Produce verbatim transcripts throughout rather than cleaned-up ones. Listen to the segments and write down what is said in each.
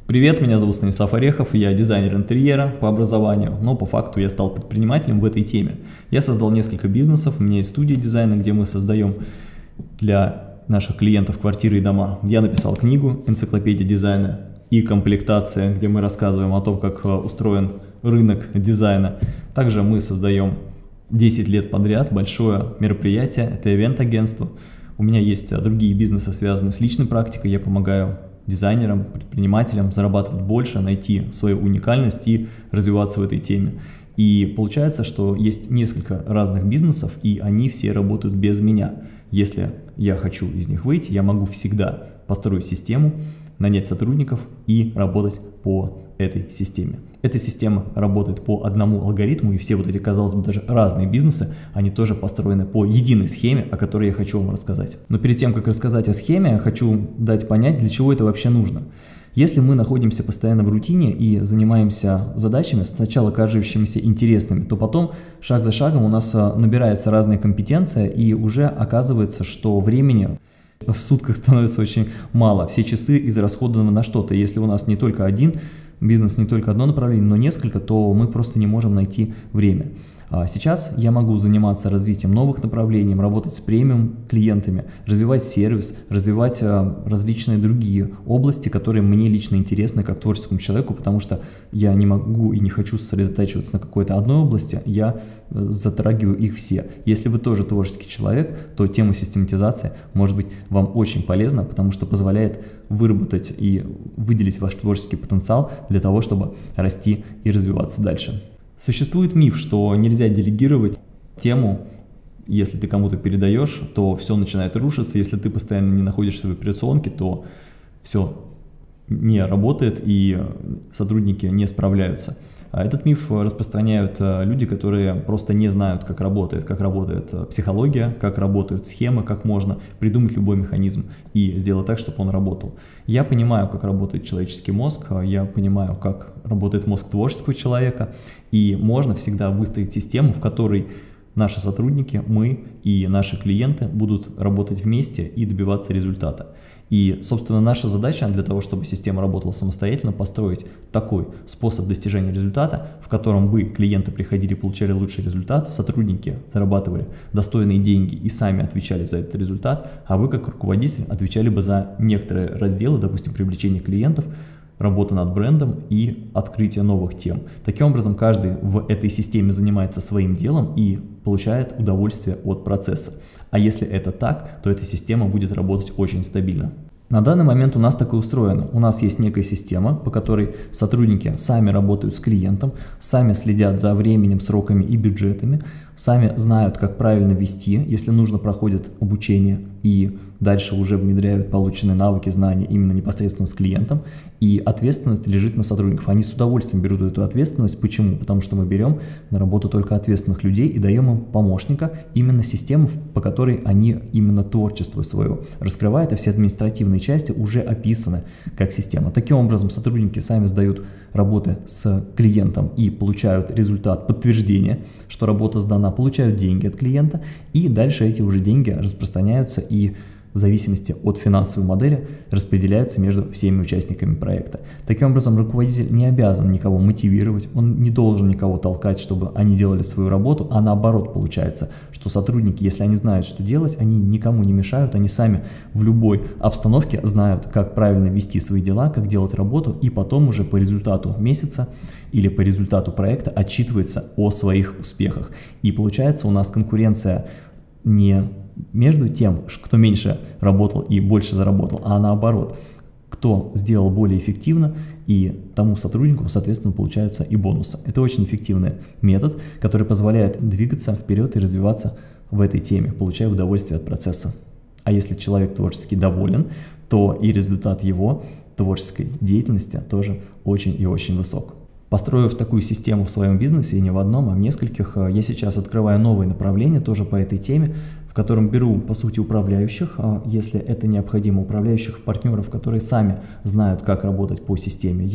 Привет, меня зовут Станислав Орехов, я дизайнер интерьера по образованию, но по факту я стал предпринимателем в этой теме. Я создал несколько бизнесов, у меня есть студия дизайна, где мы создаем для наших клиентов квартиры и дома. Я написал книгу «Энциклопедия дизайна» и комплектация, где мы рассказываем о том, как устроен рынок дизайна. Также мы создаем десять лет подряд большое мероприятие, это ивент-агентство. У меня есть другие бизнесы, связанные с личной практикой, я помогаю дизайнерам, предпринимателям зарабатывать больше, найти свою уникальность и развиваться в этой теме. И получается, что есть несколько разных бизнесов, и они все работают без меня. Если я хочу из них выйти, я могу всегда построить систему, нанять сотрудников и работать по этой системе. Эта система работает по одному алгоритму, и все вот эти, казалось бы, даже разные бизнесы, они тоже построены по единой схеме, о которой я хочу вам рассказать. Но перед тем, как рассказать о схеме, я хочу дать понять, для чего это вообще нужно. Если мы находимся постоянно в рутине и занимаемся задачами, сначала кажущимися интересными, то потом шаг за шагом у нас набирается разная компетенция, и уже оказывается, что времени в сутках становится очень мало. Все часы израсходованы на что-то. Если у нас не только один бизнес, не только одно направление, но несколько, то мы просто не можем найти время. Сейчас я могу заниматься развитием новых направлений, работать с премиум клиентами, развивать сервис, развивать различные другие области, которые мне лично интересны как творческому человеку, потому что я не могу и не хочу сосредотачиваться на какой-то одной области, я затрагиваю их все. Если вы тоже творческий человек, то тема систематизации может быть вам очень полезна, потому что позволяет выработать и выделить ваш творческий потенциал для того, чтобы расти и развиваться дальше. Существует миф, что нельзя делегировать тему, если ты кому-то передаешь, то все начинает рушиться, если ты постоянно не находишься в операционке, то все не работает и сотрудники не справляются. А этот миф распространяют люди, которые просто не знают, как работает, как работает психология, как работают схемы, как можно придумать любой механизм и сделать так, чтобы он работал. Я понимаю, как работает человеческий мозг, я понимаю, как работает мозг творческого человека, и можно всегда выстроить систему, в которой наши сотрудники, мы и наши клиенты будут работать вместе и добиваться результата. И, собственно, наша задача для того, чтобы система работала самостоятельно, построить такой способ достижения результата, в котором бы клиенты приходили и получали лучший результат, сотрудники зарабатывали достойные деньги и сами отвечали за этот результат, а вы, как руководитель, отвечали бы за некоторые разделы, допустим, привлечение клиентов, работа над брендом и открытие новых тем. Таким образом, каждый в этой системе занимается своим делом и получает удовольствие от процесса. А если это так, то эта система будет работать очень стабильно. На данный момент у нас так и устроено. У нас есть некая система, по которой сотрудники сами работают с клиентом, сами следят за временем, сроками и бюджетами, сами знают, как правильно вести, если нужно, проходят обучение и дальше уже внедряют полученные навыки, знания именно непосредственно с клиентом, и ответственность лежит на сотрудников. Они с удовольствием берут эту ответственность. Почему? Потому что мы берем на работу только ответственных людей и даем им помощника, именно систему, по которой они именно творчество свое раскрывают, а все административные части уже описаны как система. Таким образом, сотрудники сами сдают работы с клиентом и получают результат подтверждения, что работа сдана, получают деньги от клиента, и дальше эти уже деньги распространяются и в зависимости от финансовой модели распределяются между всеми участниками проекта. Таким образом, руководитель не обязан никого мотивировать, он не должен никого толкать, чтобы они делали свою работу, а наоборот получается, что сотрудники, если они знают, что делать, они никому не мешают, они сами в любой обстановке знают, как правильно вести свои дела, как делать работу, и потом уже по результату месяца или по результату проекта отчитывается о своих успехах. И получается у нас конкуренция не между тем, кто меньше работал и больше заработал, а наоборот, кто сделал более эффективно, и тому сотруднику, соответственно, получаются и бонусы. Это очень эффективный метод, который позволяет двигаться вперед и развиваться в этой теме, получая удовольствие от процесса. А если человек творчески доволен, то и результат его творческой деятельности тоже очень и очень высок. Построив такую систему в своем бизнесе, и не в одном, а в нескольких, я сейчас открываю новые направления тоже по этой теме, в котором беру, по сути, управляющих, если это необходимо, управляющих партнеров, которые сами знают, как работать по системе. Я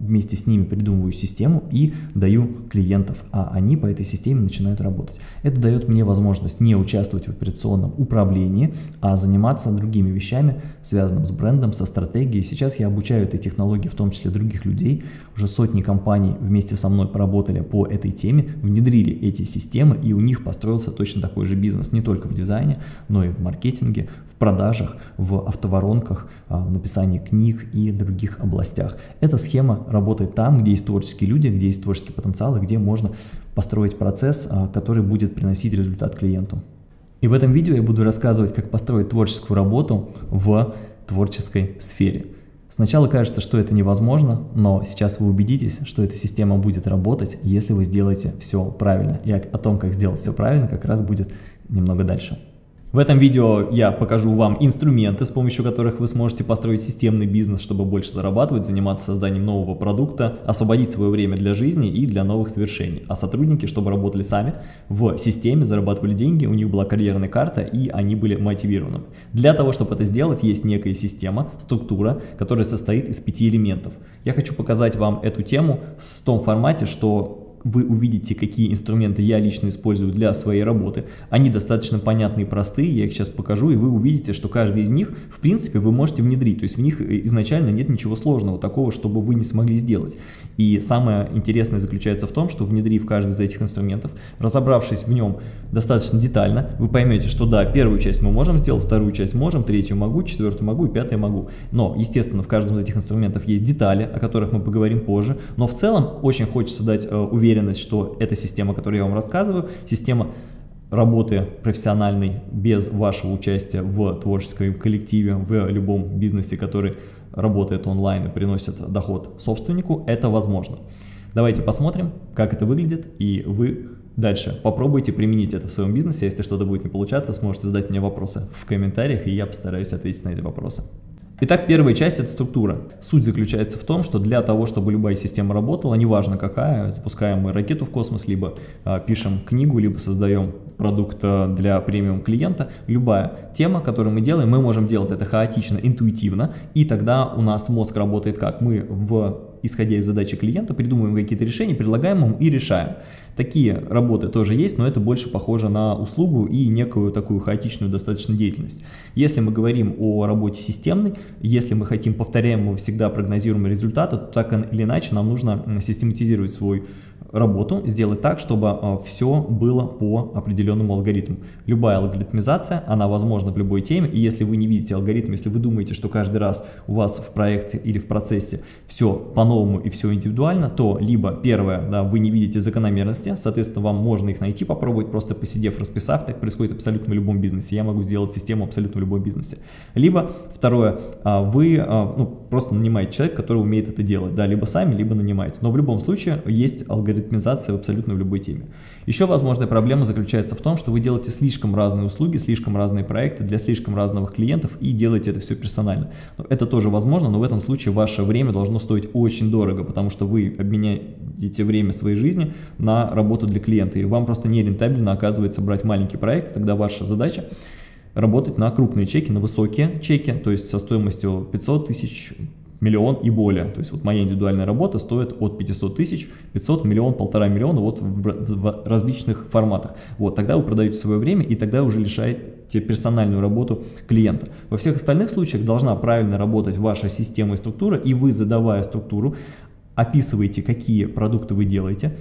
вместе с ними придумываю систему и даю клиентов, а они по этой системе начинают работать. Это дает мне возможность не участвовать в операционном управлении, а заниматься другими вещами, связанными с брендом, со стратегией. Сейчас я обучаю этой технологии, в том числе других людей. Уже сотни компаний вместе со мной поработали по этой теме, внедрили эти системы, и у них построился точно такой же бизнес, не только в дизайне, но и в маркетинге, в продажах, в автоворонках, в написании книг и других областях. Эта схема работает там, где есть творческие люди, где есть творческий потенциал, и где можно построить процесс, который будет приносить результат клиенту. И в этом видео я буду рассказывать, как построить творческую работу в творческой сфере. Сначала кажется, что это невозможно, но сейчас вы убедитесь, что эта система будет работать, если вы сделаете все правильно. И о том, как сделать все правильно, как раз будет немного дальше. В этом видео я покажу вам инструменты, с помощью которых вы сможете построить системный бизнес, чтобы больше зарабатывать, заниматься созданием нового продукта, освободить свое время для жизни и для новых свершений. А сотрудники, чтобы работали сами в системе, зарабатывали деньги, у них была карьерная карта и они были мотивированы. Для того, чтобы это сделать, есть некая система, структура, которая состоит из пяти элементов. Я хочу показать вам эту тему в том формате, что вы увидите, какие инструменты я лично использую для своей работы. Они достаточно понятные и простые, я их сейчас покажу, и вы увидите, что каждый из них, в принципе, вы можете внедрить. То есть в них изначально нет ничего сложного, такого, чтобы вы не смогли сделать. И самое интересное заключается в том, что внедрив каждый из этих инструментов, разобравшись в нем достаточно детально, вы поймете, что да, первую часть мы можем сделать, вторую часть можем, третью могу, четвертую могу и пятую могу. Но, естественно, в каждом из этих инструментов есть детали, о которых мы поговорим позже. Но в целом очень хочется дать э, уверенность, что эта система, которую я вам рассказываю, система работы профессиональной без вашего участия в творческом коллективе, в любом бизнесе, который работает онлайн и приносит доход собственнику, это возможно. Давайте посмотрим, как это выглядит, и вы дальше попробуйте применить это в своем бизнесе. Если что-то будет не получаться, сможете задать мне вопросы в комментариях, и я постараюсь ответить на эти вопросы. Итак, первая часть – это структура. Суть заключается в том, что для того, чтобы любая система работала, неважно какая, запускаем мы ракету в космос, либо а, пишем книгу, либо создаем продукт для премиум клиента, любая тема, которую мы делаем, мы можем делать это хаотично, интуитивно, и тогда у нас мозг работает как? Мы, в, исходя из задачи клиента, придумываем какие-то решения, предлагаем ему и решаем. Такие работы тоже есть, но это больше похоже на услугу и некую такую хаотичную достаточно деятельность. Если мы говорим о работе системной, если мы хотим повторяемого, всегда прогнозируемого результата, то так или иначе нам нужно систематизировать свою работу, сделать так, чтобы все было по определенному алгоритму. Любая алгоритмизация, она возможна в любой теме, и если вы не видите алгоритм, если вы думаете, что каждый раз у вас в проекте или в процессе все по-новому и все индивидуально, то либо первое, да, вы не видите закономерности, соответственно, вам можно их найти, попробовать, просто посидев, расписав, так происходит абсолютно в любом бизнесе, я могу сделать систему абсолютно в любом бизнесе. Либо второе, вы ну, просто нанимаете человека, который умеет это делать, да, либо сами, либо нанимаете, но в любом случае есть алгоритмизация в абсолютно в любой теме. Еще возможная проблема заключается в том, что вы делаете слишком разные услуги, слишком разные проекты для слишком разных клиентов и делаете это все персонально. Это тоже возможно, но в этом случае ваше время должно стоить очень дорого, потому что вы обменяете время своей жизни на работу для клиента, и вам просто нерентабельно оказывается брать маленький проект, тогда ваша задача работать на крупные чеки, на высокие чеки, то есть со стоимостью пятьсот тысяч, миллион и более. То есть вот моя индивидуальная работа стоит от пятисот тысяч, пятьсот, миллион, полтора миллиона вот в, в, в различных форматах. Вот тогда вы продаете свое время и тогда уже лишаете персональную работу клиента. Во всех остальных случаях должна правильно работать ваша система и структура, и вы, задавая структуру, описываете, какие продукты вы делаете,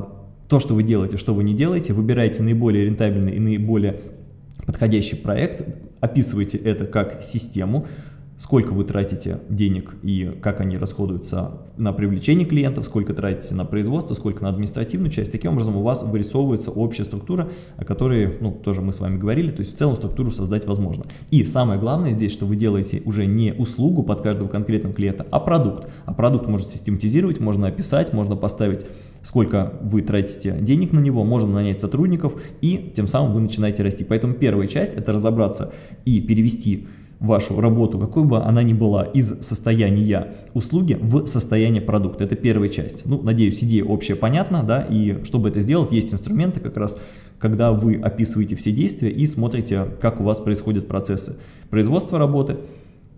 то, что вы делаете, что вы не делаете, выбираете наиболее рентабельный и наиболее подходящий проект, описываете это как систему, сколько вы тратите денег и как они расходуются на привлечение клиентов, сколько тратите на производство, сколько на административную часть. Таким образом у вас вырисовывается общая структура, о которой, ну, тоже мы с вами говорили, то есть в целом структуру создать возможно. И самое главное здесь, что вы делаете уже не услугу под каждого конкретного клиента, а продукт. А продукт можно систематизировать, можно описать, можно поставить, сколько вы тратите денег на него, можно нанять сотрудников, и тем самым вы начинаете расти. Поэтому первая часть – это разобраться и перевести вашу работу, какой бы она ни была, из состояния услуги в состояние продукта. Это первая часть. Ну, надеюсь, идея общая понятна, да, и чтобы это сделать, есть инструменты как раз, когда вы описываете все действия и смотрите, как у вас происходят процессы производства работы,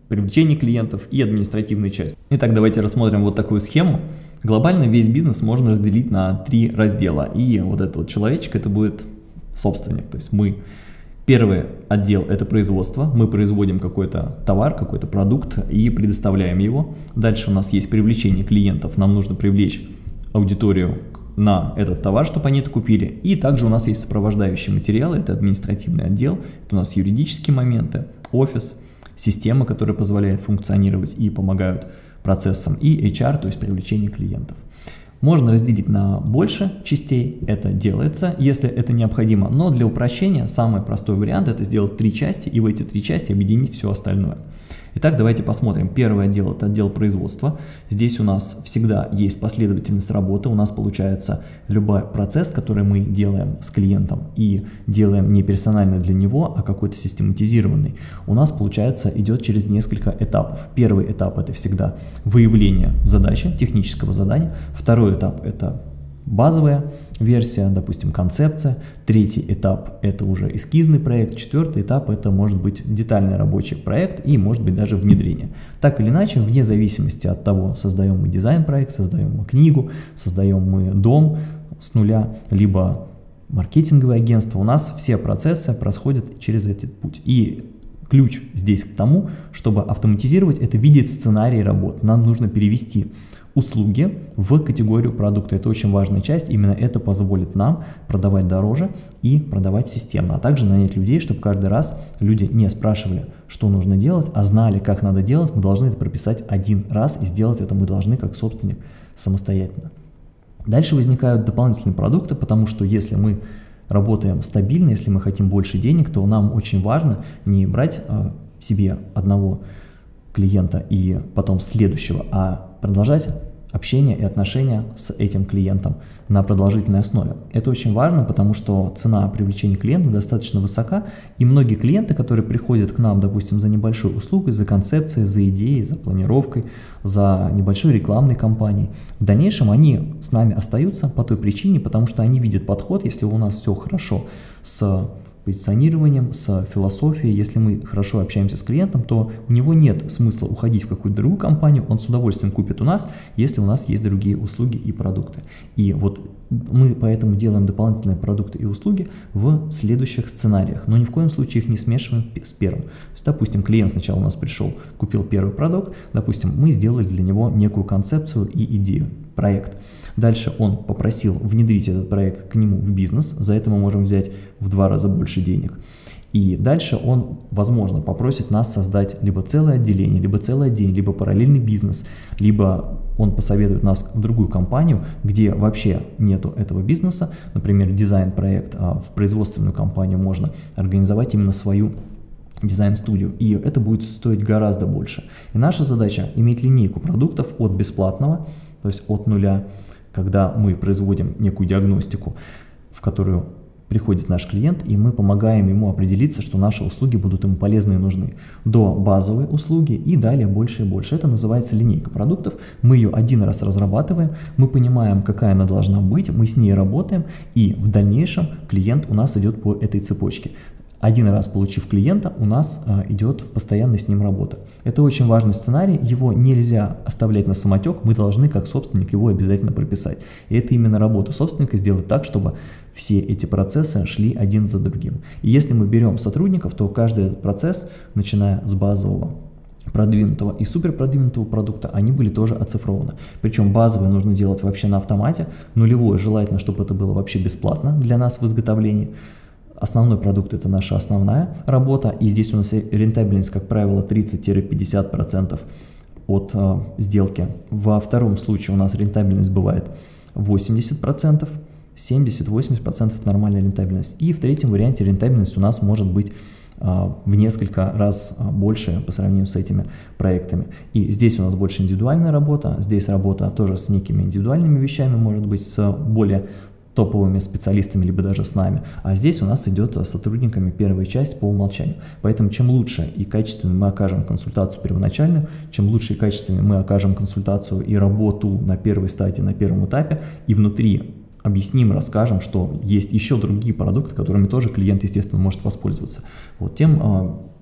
привлечение клиентов и административную часть. Итак, давайте рассмотрим вот такую схему. Глобально весь бизнес можно разделить на три раздела. И вот этот вот человечек, это будет собственник. То есть мы, первый отдел – это производство. Мы производим какой-то товар, какой-то продукт и предоставляем его. Дальше у нас есть привлечение клиентов. Нам нужно привлечь аудиторию на этот товар, чтобы они это купили. И также у нас есть сопровождающие материалы. Это административный отдел, это у нас юридические моменты, офис, система, которая позволяет функционировать и помогают процессам, и эйч ар, то есть привлечение клиентов. Можно разделить на больше частей, это делается, если это необходимо, но для упрощения самый простой вариант – это сделать три части и в эти три части объединить все остальное. Итак, давайте посмотрим. Первый отдел – это отдел производства. Здесь у нас всегда есть последовательность работы. У нас получается любой процесс, который мы делаем с клиентом и делаем не персонально для него, а какой-то систематизированный, у нас, получается, идет через несколько этапов. Первый этап – это всегда выявление задачи, технического задания. Второй этап – это базовая версия, допустим, концепция. Третий этап – это уже эскизный проект. Четвертый этап – это может быть детальный рабочий проект и может быть даже внедрение. Так или иначе, вне зависимости от того, создаем мы дизайн-проект, создаем мы книгу, создаем мы дом с нуля, либо маркетинговое агентство, у нас все процессы происходят через этот путь. И ключ здесь к тому, чтобы автоматизировать, это видеть сценарий работ. Нам нужно перевести услуги в категорию продукта. Это очень важная часть, именно это позволит нам продавать дороже и продавать системно, а также нанять людей, чтобы каждый раз люди не спрашивали, что нужно делать, а знали, как надо делать. Мы должны это прописать один раз, и сделать это мы должны как собственник самостоятельно. Дальше возникают дополнительные продукты, потому что если мы работаем стабильно, если мы хотим больше денег, то нам очень важно не брать э, себе одного клиента и потом следующего, а продолжать общение и отношения с этим клиентом на продолжительной основе. Это очень важно, потому что цена привлечения клиента достаточно высока, и многие клиенты, которые приходят к нам, допустим, за небольшой услугой, за концепцией, за идеей, за планировкой, за небольшой рекламной кампанией, в дальнейшем они с нами остаются по той причине, потому что они видят подход, если у нас все хорошо с позиционированием, с философией. Если мы хорошо общаемся с клиентом, то у него нет смысла уходить в какую-то другую компанию, он с удовольствием купит у нас, если у нас есть другие услуги и продукты. И вот мы поэтому делаем дополнительные продукты и услуги в следующих сценариях, но ни в коем случае их не смешиваем с первым. То есть, допустим, клиент сначала у нас пришел, купил первый продукт, допустим, мы сделали для него некую концепцию и идею, проект. Дальше он попросил внедрить этот проект к нему в бизнес, за это мы можем взять в два раза больше денег. И дальше он, возможно, попросит нас создать либо целое отделение, либо целый день, либо параллельный бизнес, либо он посоветует нас в другую компанию, где вообще нету этого бизнеса, например, дизайн-проект, а в производственную компанию можно организовать именно свою дизайн-студию, и это будет стоить гораздо больше. И наша задача иметь линейку продуктов от бесплатного, то есть от нуля, когда мы производим некую диагностику, в которую приходит наш клиент, и мы помогаем ему определиться, что наши услуги будут ему полезны и нужны, до базовой услуги и далее больше и больше. Это называется линейка продуктов. Мы ее один раз разрабатываем, мы понимаем, какая она должна быть, мы с ней работаем, и в дальнейшем клиент у нас идет по этой цепочке. Один раз получив клиента, у нас а, идет постоянно с ним работа. Это очень важный сценарий, его нельзя оставлять на самотек, мы должны как собственник его обязательно прописать. И это именно работа собственника, сделать так, чтобы все эти процессы шли один за другим. И если мы берем сотрудников, то каждый этот процесс, начиная с базового, продвинутого и супер продвинутого продукта, они были тоже оцифрованы. Причем базовый нужно делать вообще на автомате, нулевое желательно, чтобы это было вообще бесплатно для нас в изготовлении. Основной продукт – это наша основная работа, и здесь у нас рентабельность, как правило, тридцать-пятьдесят процентов от э, сделки. Во втором случае у нас рентабельность бывает восемьдесят процентов, семьдесят-восемьдесят процентов – нормальная рентабельность. И в третьем варианте рентабельность у нас может быть э, в несколько раз э, больше по сравнению с этими проектами. И здесь у нас больше индивидуальная работа, здесь работа тоже с некими индивидуальными вещами, может быть, с более топовыми специалистами, либо даже с нами. А здесь у нас идет с сотрудниками первая часть по умолчанию. Поэтому чем лучше и качественно мы окажем консультацию первоначальную, чем лучше и качественно мы окажем консультацию и работу на первой стадии, на первом этапе, и внутри объясним, расскажем, что есть еще другие продукты, которыми тоже клиент, естественно, может воспользоваться. Вот тем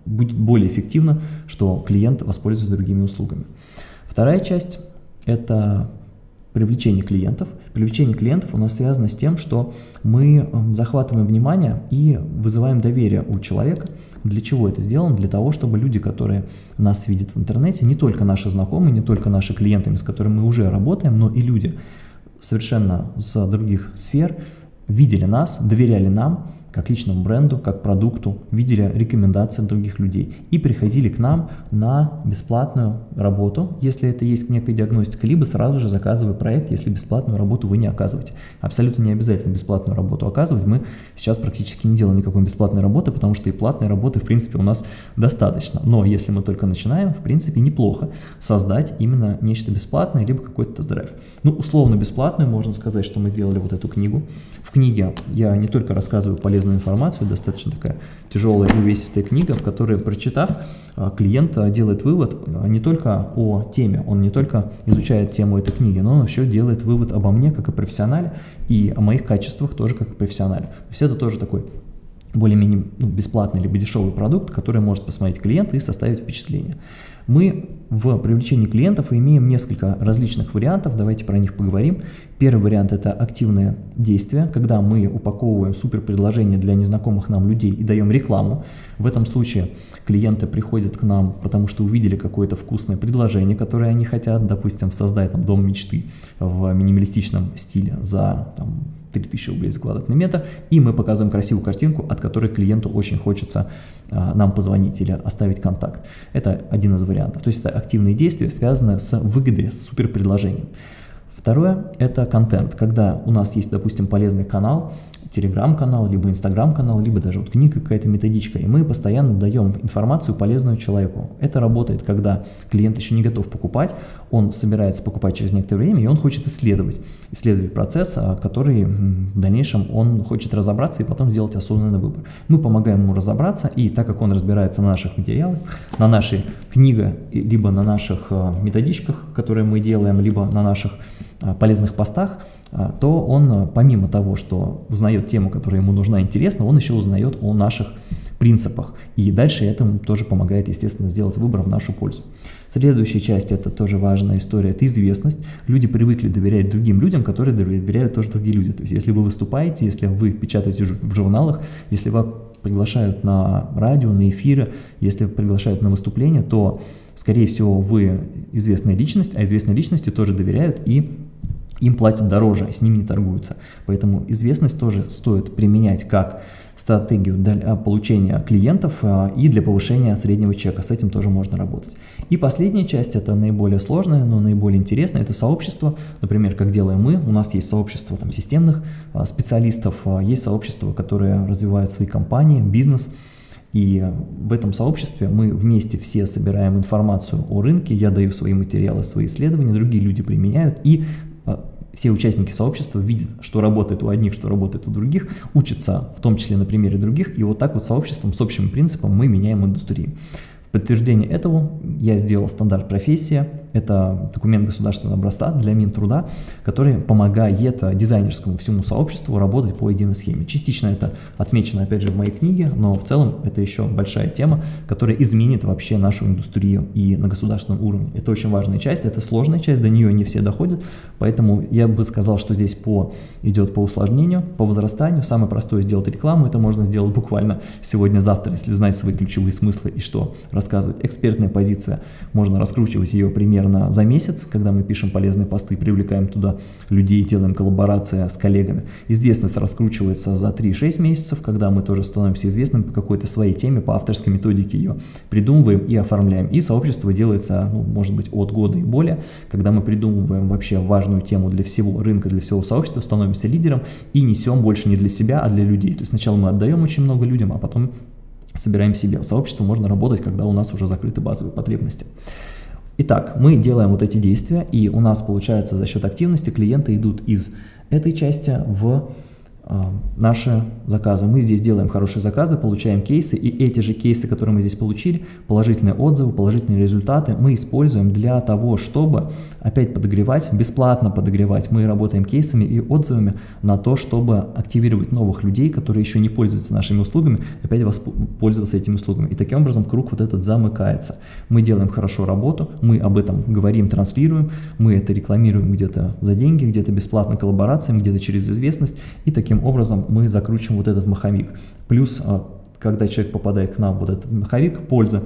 будет более эффективно, что клиент воспользуется другими услугами. Вторая часть – это привлечение клиентов. Привлечение клиентов у нас связано с тем, что мы захватываем внимание и вызываем доверие у человека. Для чего это сделано? Для того, чтобы люди, которые нас видят в интернете, не только наши знакомые, не только наши клиенты, с которыми мы уже работаем, но и люди совершенно с других сфер, видели нас, доверяли нам, как личному бренду, как продукту, видели рекомендации других людей и приходили к нам на бесплатную работу, если это есть некая диагностика, либо сразу же заказывая проект, если бесплатную работу вы не оказываете. Абсолютно не обязательно бесплатную работу оказывать, мы сейчас практически не делаем никакой бесплатной работы, потому что и платной работы, в принципе, у нас достаточно. Но если мы только начинаем, в принципе, неплохо создать именно нечто бесплатное, либо какой-то тест-драйв. Ну, условно бесплатную, можно сказать, что мы сделали вот эту книгу. В книге я не только рассказываю полезную информацию, достаточно такая тяжелая и увесистая книга, в которой, прочитав, клиент делает вывод не только о теме, он не только изучает тему этой книги, но он еще делает вывод обо мне как о профессионале и о моих качествах тоже как о профессионале. То есть это тоже такой более-менее ну, бесплатный либо дешевый продукт, который может посмотреть клиент и составить впечатление. Мы в привлечении клиентов имеем несколько различных вариантов, давайте про них поговорим. Первый вариант – это активные действия, когда мы упаковываем суперпредложение для незнакомых нам людей и даем рекламу. В этом случае клиенты приходят к нам, потому что увидели какое-то вкусное предложение, которое они хотят, допустим, создать там, дом мечты в минималистичном стиле за там, три тысячи рублей за квадратный метр, и мы показываем красивую картинку, от которой клиенту очень хочется а, нам позвонить или оставить контакт. Это один из вариантов. То есть это активные действия, связанные с выгодой, с суперпредложением. Второе – это контент, когда у нас есть, допустим, полезный канал, телеграм-канал, либо инстаграм-канал, либо даже вот книга, какая-то методичка, и мы постоянно даем информацию полезную человеку. Это работает, когда клиент еще не готов покупать, он собирается покупать через некоторое время, и он хочет исследовать, исследовать процесс, который в дальнейшем он хочет разобраться и потом сделать осознанный выбор. Мы помогаем ему разобраться, и так как он разбирается на наших материалах, на нашей книге, либо на наших методичках, которые мы делаем, либо на наших полезных постах, то он помимо того, что узнает тему, которая ему нужна, интересна, он еще узнает о наших принципах. И дальше этому тоже помогает, естественно, сделать выбор в нашу пользу. Следующая часть – это тоже важная история, это известность. Люди привыкли доверять другим людям, которые доверяют тоже другие люди. То есть если вы выступаете, если вы печатаете в журналах, если вас приглашают на радио, на эфиры, если приглашают на выступления, то, скорее всего, вы известная личность, а известные личности тоже доверяют и им платят дороже, с ними не торгуются. Поэтому известность тоже стоит применять как стратегию для получения клиентов и для повышения среднего чека. С этим тоже можно работать. И последняя часть, это наиболее сложная, но наиболее интересная, это сообщество. Например, как делаем мы, у нас есть сообщество там, системных специалистов, есть сообщества, которые развивают свои компании, бизнес. И в этом сообществе мы вместе все собираем информацию о рынке, я даю свои материалы, свои исследования, другие люди применяют, и все участники сообщества видят, что работает у одних, что работает у других, учатся в том числе на примере других, и вот так вот сообществом, с общим принципом мы меняем индустрию. В подтверждение этого я сделал стандарт профессия, это документ государственного образца для Минтруда, который помогает дизайнерскому всему сообществу работать по единой схеме. Частично это отмечено опять же в моей книге, но в целом это еще большая тема, которая изменит вообще нашу индустрию и на государственном уровне. Это очень важная часть, это сложная часть, до нее не все доходят, поэтому я бы сказал, что здесь по, идет по усложнению, по возрастанию. Самое простое сделать рекламу, это можно сделать буквально сегодня-завтра, если знать свои ключевые смыслы и что рассказывать. Экспертная позиция, можно раскручивать ее примерно за месяц, когда мы пишем полезные посты, привлекаем туда людей, делаем коллаборации с коллегами. Известность раскручивается за три-шесть месяцев, когда мы тоже становимся известными по какой-то своей теме, по авторской методике ее придумываем и оформляем. И сообщество делается, ну, может быть, от года и более, когда мы придумываем вообще важную тему для всего рынка, для всего сообщества, становимся лидером и несем больше не для себя, а для людей. То есть сначала мы отдаем очень много людям, а потом собираем себе. В сообществе можно работать, когда у нас уже закрыты базовые потребности. Итак, мы делаем вот эти действия, и у нас получается за счет активности клиенты идут из этой части в наши заказы. Мы здесь делаем хорошие заказы, получаем кейсы, и эти же кейсы, которые мы здесь получили, положительные отзывы, положительные результаты, мы используем для того, чтобы опять подогревать, бесплатно подогревать. Мы работаем кейсами и отзывами на то, чтобы активировать новых людей, которые еще не пользуются нашими услугами, опять пользоваться этими услугами. И таким образом круг вот этот замыкается. Мы делаем хорошо работу, мы об этом говорим, транслируем, мы это рекламируем где-то за деньги, где-то бесплатно коллаборациям, где-то через известность, и таким образом мы закручиваем вот этот маховик. Плюс, когда человек попадает к нам, вот этот маховик, польза,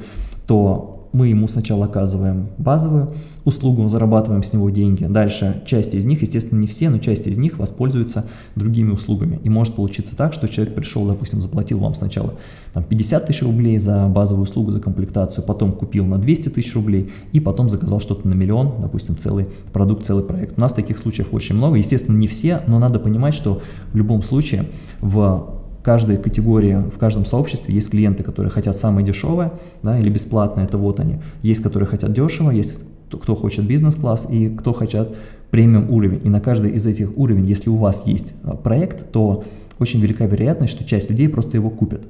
то мы ему сначала оказываем базовую услугу, зарабатываем с него деньги. Дальше часть из них, естественно, не все, но часть из них воспользуются другими услугами. И может получиться так, что человек пришел, допустим, заплатил вам сначала там, пятьдесят тысяч рублей за базовую услугу, за комплектацию, потом купил на двести тысяч рублей и потом заказал что-то на миллион, допустим, целый продукт, целый проект. У нас таких случаев очень много. Естественно, не все, но надо понимать, что в любом случае в каждой категории, в каждом сообществе есть клиенты, которые хотят самое дешевое, да, или бесплатное, это вот они. Есть, которые хотят дешево, есть кто хочет бизнес-класс и кто хотят премиум уровень. И на каждый из этих уровней, если у вас есть проект, то очень велика вероятность, что часть людей просто его купят.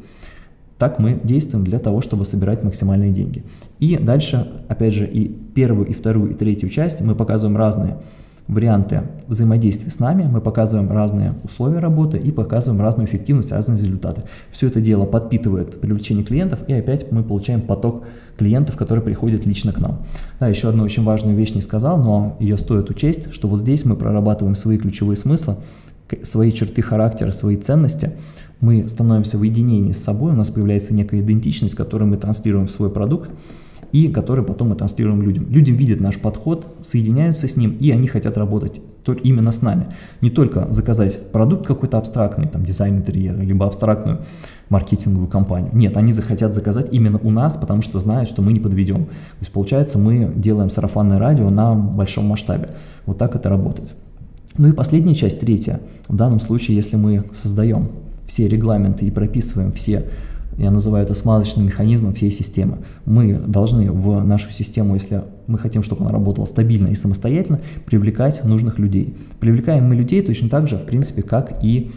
Так мы действуем для того, чтобы собирать максимальные деньги. И дальше, опять же, и первую, и вторую, и третью часть мы показываем разные варианты взаимодействия с нами, мы показываем разные условия работы и показываем разную эффективность, разные результаты. Все это дело подпитывает привлечение клиентов, и опять мы получаем поток клиентов, которые приходят лично к нам. Да, еще одну очень важную вещь не сказал, но ее стоит учесть, что вот здесь мы прорабатываем свои ключевые смыслы, свои черты характера, свои ценности. Мы становимся в единении с собой, у нас появляется некая идентичность, которую мы транслируем в свой продукт, и который потом мы транслируем людям. Люди видят наш подход, соединяются с ним, и они хотят работать только именно с нами. Не только заказать продукт какой-то абстрактный, там дизайн интерьера, либо абстрактную маркетинговую компанию. Нет, они захотят заказать именно у нас, потому что знают, что мы не подведем. То есть получается, мы делаем сарафанное радио на большом масштабе. Вот так это работает. Ну и последняя часть, третья. В данном случае, если мы создаем все регламенты и прописываем все, я называю это смазочным механизмом всей системы. Мы должны в нашу систему, если мы хотим, чтобы она работала стабильно и самостоятельно, привлекать нужных людей. Привлекаем мы людей точно так же, в принципе, как и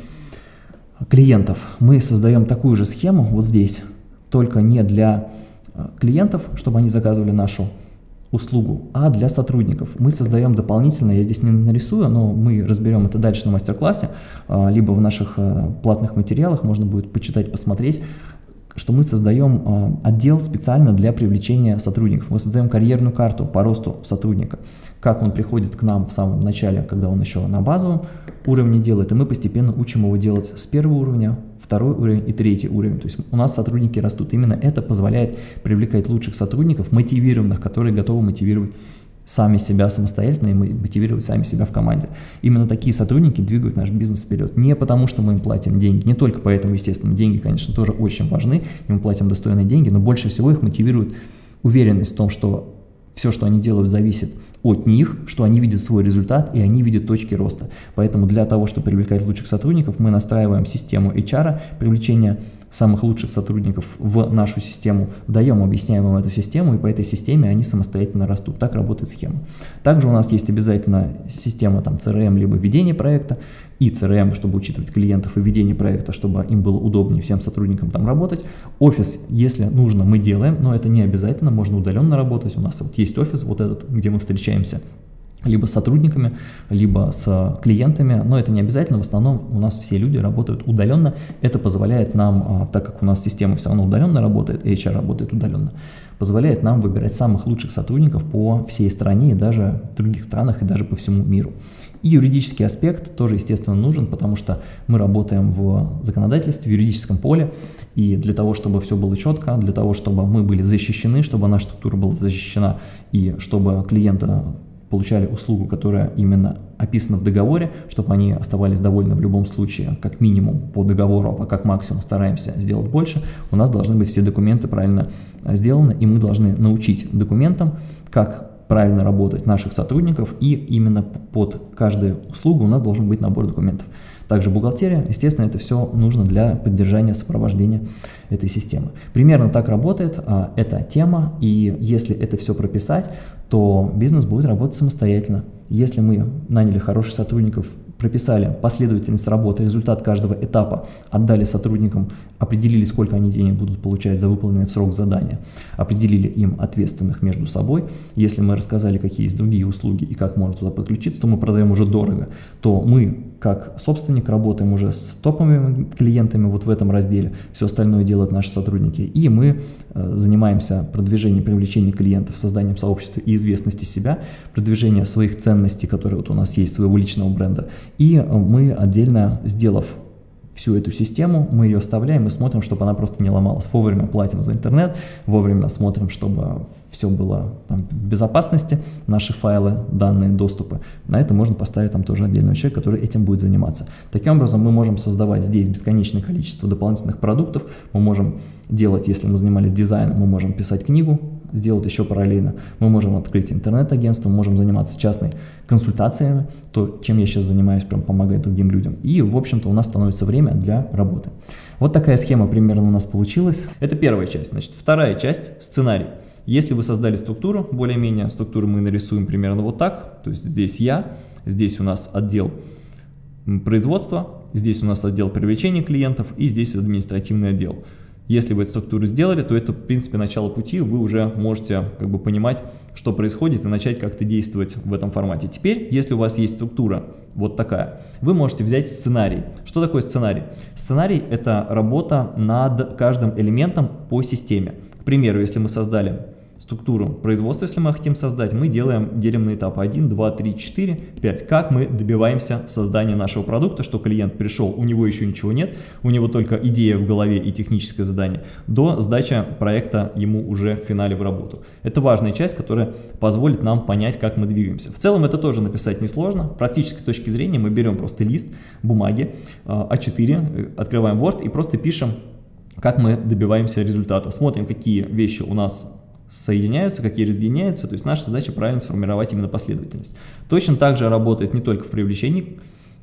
клиентов. Мы создаем такую же схему вот здесь, только не для клиентов, чтобы они заказывали нашу услугу, а для сотрудников. Мы создаем дополнительно, я здесь не нарисую, но мы разберем это дальше на мастер-классе, либо в наших платных материалах можно будет почитать, посмотреть, что мы создаем э, отдел специально для привлечения сотрудников. Мы создаем карьерную карту по росту сотрудника. Как он приходит к нам в самом начале, когда он еще на базовом уровне делает, и мы постепенно учим его делать с первого уровня, второй уровень и третий уровень. То есть у нас сотрудники растут. Именно это позволяет привлекать лучших сотрудников, мотивированных, которые готовы мотивировать сами себя самостоятельно и мотивировать сами себя в команде. Именно такие сотрудники двигают наш бизнес вперед. Не потому, что мы им платим деньги, не только поэтому, естественно, деньги, конечно, тоже очень важны, и мы платим достойные деньги, но больше всего их мотивирует уверенность в том, что все, что они делают, зависит от них, что они видят свой результат и они видят точки роста. Поэтому для того, чтобы привлекать лучших сотрудников, мы настраиваем систему эйч ар, привлечения самых лучших сотрудников в нашу систему, даем, объясняем им эту систему, и по этой системе они самостоятельно растут. Так работает схема. Также у нас есть обязательно система там, си эр эм, либо ведение проекта, и си эр эм, чтобы учитывать клиентов, и ведение проекта, чтобы им было удобнее всем сотрудникам там работать. Офис, если нужно, мы делаем, но это не обязательно, можно удаленно работать. У нас вот есть офис, вот этот, где мы встречаемся либо с сотрудниками, либо с клиентами, но это не обязательно, в основном у нас все люди работают удаленно, это позволяет нам, так как у нас система все равно удаленно работает, эйч ар работает удаленно, позволяет нам выбирать самых лучших сотрудников по всей стране и даже в других странах, и даже по всему миру. И юридический аспект тоже, естественно, нужен, потому что мы работаем в законодательстве, в юридическом поле, и для того, чтобы все было четко, для того, чтобы мы были защищены, чтобы наша структура была защищена, и чтобы клиенты получали услугу, которая именно описана в договоре, чтобы они оставались довольны в любом случае, как минимум по договору, а как максимум стараемся сделать больше, у нас должны быть все документы правильно сделаны, и мы должны научить документам, как правильно работать наших сотрудников, и именно под каждую услугу у нас должен быть набор документов. Также бухгалтерия, естественно, это все нужно для поддержания, сопровождения этой системы. Примерно так работает а, эта тема, и если это все прописать, то бизнес будет работать самостоятельно. Если мы наняли хороших сотрудников, прописали последовательность работы, результат каждого этапа, отдали сотрудникам, определили, сколько они денег будут получать за выполненное в срок задания, определили им ответственных между собой. Если мы рассказали, какие есть другие услуги и как можно туда подключиться, то мы продаем уже дорого, то мы, как собственник, работаем уже с топовыми клиентами вот в этом разделе, все остальное делают наши сотрудники, и мы э, занимаемся продвижением, привлечением клиентов, созданием сообщества и известности себя, продвижением своих ценностей, которые вот у нас есть, своего личного бренда. И мы отдельно, сделав всю эту систему, мы ее оставляем и смотрим, чтобы она просто не ломалась. Вовремя платим за интернет, вовремя смотрим, чтобы все было там в безопасности, наши файлы, данные, доступы. На это можно поставить там тоже отдельного человека, который этим будет заниматься. Таким образом, мы можем создавать здесь бесконечное количество дополнительных продуктов. Мы можем делать, если мы занимались дизайном, мы можем писать книгу, сделать еще параллельно. Мы можем открыть интернет-агентство, мы можем заниматься частной консультациями, то, чем я сейчас занимаюсь, прям помогать другим людям. И, в общем-то, у нас становится время для работы. Вот такая схема примерно у нас получилась. Это первая часть. Значит, вторая часть – сценарий. Если вы создали структуру, более-менее структуру мы нарисуем примерно вот так, то есть здесь я, здесь у нас отдел производства, здесь у нас отдел привлечения клиентов и здесь административный отдел. Если вы эту структуру сделали, то это, в принципе, начало пути, вы уже можете как бы понимать, что происходит, и начать как-то действовать в этом формате. Теперь, если у вас есть структура вот такая, вы можете взять сценарий. Что такое сценарий? Сценарий – это работа над каждым элементом по системе. К примеру, если мы создали структуру производства, если мы хотим создать, мы делаем, делим на этапы один, два, три, четыре, пять. Как мы добиваемся создания нашего продукта, что клиент пришел, у него еще ничего нет, у него только идея в голове и техническое задание, до сдачи проекта ему уже в финале в работу. Это важная часть, которая позволит нам понять, как мы двигаемся. В целом это тоже написать несложно. С практической точки зрения мы берем просто лист бумаги а четыре, открываем Word и просто пишем, как мы добиваемся результата. Смотрим, какие вещи у нас соединяются, какие разъединяются, то есть наша задача правильно сформировать именно последовательность. Точно так же работает не только в привлечении,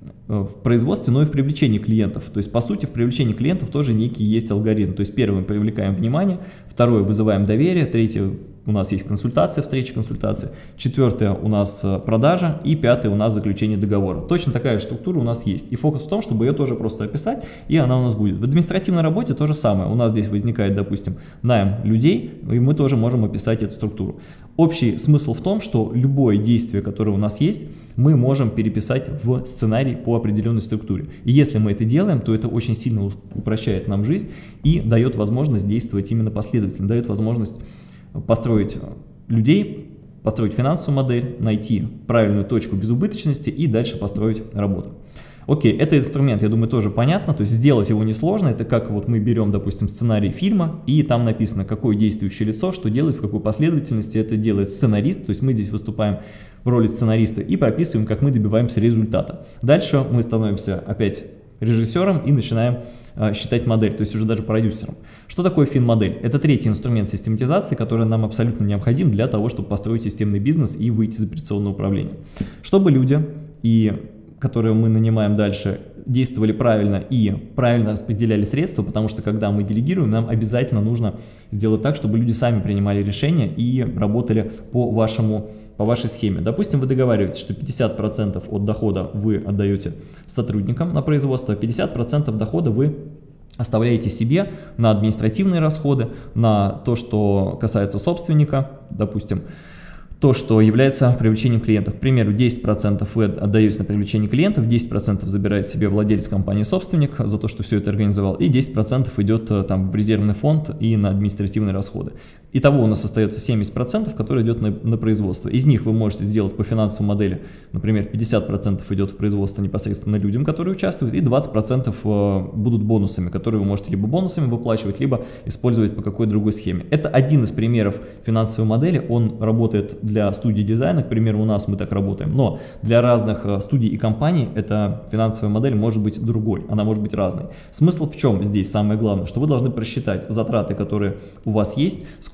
в производстве, но и в привлечении клиентов. То есть, по сути, в привлечении клиентов тоже некий есть алгоритм. То есть, первый мы привлекаем внимание, второй вызываем доверие, третий у нас есть консультация, встреча, консультация, четвертое у нас продажа и пятое у нас заключение договора. Точно такая же структура у нас есть. И фокус в том, чтобы ее тоже просто описать, и она у нас будет. В административной работе то же самое. У нас здесь возникает, допустим, найм людей, и мы тоже можем описать эту структуру. Общий смысл в том, что любое действие, которое у нас есть, мы можем переписать в сценарий по определенной структуре. И если мы это делаем, то это очень сильно упрощает нам жизнь и дает возможность действовать именно последовательно, дает возможность построить людей, построить финансовую модель, найти правильную точку безубыточности и дальше построить работу. Окей, это инструмент, я думаю, тоже понятно, то есть сделать его несложно, это как вот мы берем, допустим, сценарий фильма, и там написано, какое действующее лицо, что делает, в какой последовательности это делает сценарист, то есть мы здесь выступаем в роли сценариста и прописываем, как мы добиваемся результата. Дальше мы становимся опять режиссером и начинаем э, считать модель, то есть уже даже продюсером. Что такое фин-модель? Это третий инструмент систематизации, который нам абсолютно необходим для того, чтобы построить системный бизнес и выйти из операционного управления. Чтобы люди, и, которые мы нанимаем дальше, действовали правильно и правильно распределяли средства, потому что когда мы делегируем, нам обязательно нужно сделать так, чтобы люди сами принимали решения и работали по вашему по вашей схеме. Допустим, вы договариваетесь, что пятьдесят процентов от дохода вы отдаете сотрудникам на производство, пятьдесят процентов дохода вы оставляете себе на административные расходы, на то, что касается собственника, допустим, то, что является привлечением клиентов. К примеру, десять процентов вы отдаете на привлечение клиентов, десять процентов забирает себе владелец компании-собственник за то, что все это организовал, и десять процентов идет там в резервный фонд и на административные расходы. Итого у нас остается семьдесят процентов, которые идет на, на производство. Из них вы можете сделать по финансовой модели, например, пятьдесят процентов идет в производство непосредственно людям, которые участвуют, и двадцать процентов будут бонусами, которые вы можете либо бонусами выплачивать, либо использовать по какой-то другой схеме. Это один из примеров финансовой модели, он работает для студии дизайна, к примеру, у нас мы так работаем, но для разных студий и компаний эта финансовая модель может быть другой, она может быть разной. Смысл в чем здесь самое главное, что вы должны просчитать затраты, которые у вас есть, сколько